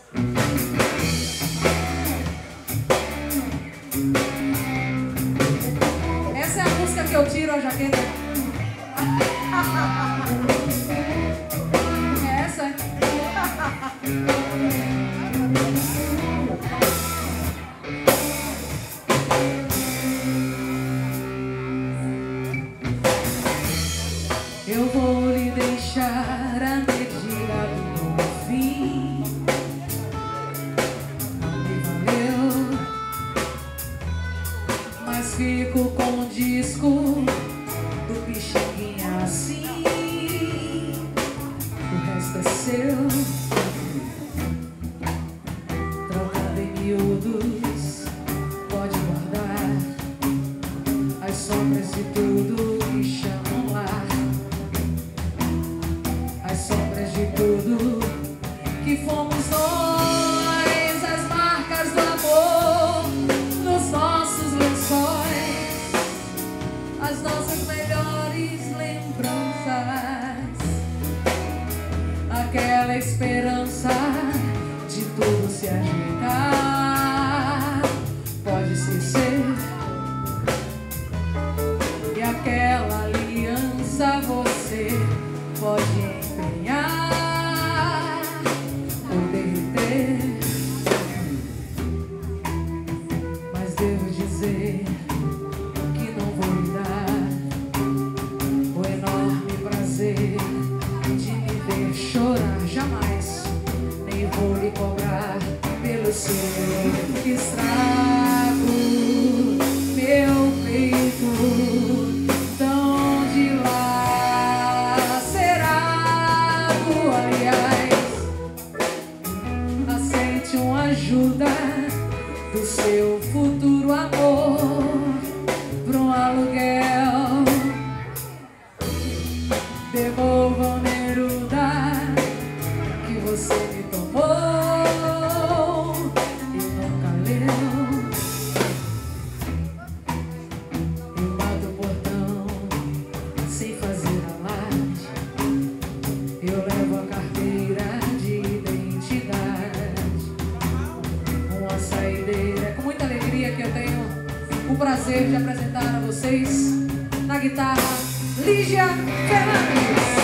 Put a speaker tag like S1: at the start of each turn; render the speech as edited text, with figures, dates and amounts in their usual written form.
S1: Essa é a música que eu tiro a jaqueta. Essa é. Eu vou lhe deixar a medida do meu fim. Não me valeu, mas fico com o disco do Pixinguinha assim. O resto é seu, trocado em miúdos, pode guardar as sombras de tudo que chamam lá. As sombras de tudo que fomos nós, as marcas do amor nos nossos lençóis, as nossas melhores lembranças, aquela esperança de tudo se ajeitar. Pode esquecer, e aquela aliança você pode empenhar ou derreter, mas devo dizer que não vou lhe dar o enorme prazer de me ver chorar jamais, nem vou lhe cobrar pelo seu estrago. Meu peito tão de lacerado, aliás, aceite uma ajuda do seu futuro amor pra um aluguel. Devolva o Neruda que você me tomou e nunca leu. Eu bato o portão sem fazer alarde, eu levo a carteira de identidade, uma saideira. É com muita alegria que eu tenho o prazer de apresentar a vocês, na guitarra, Lígia Fernandes.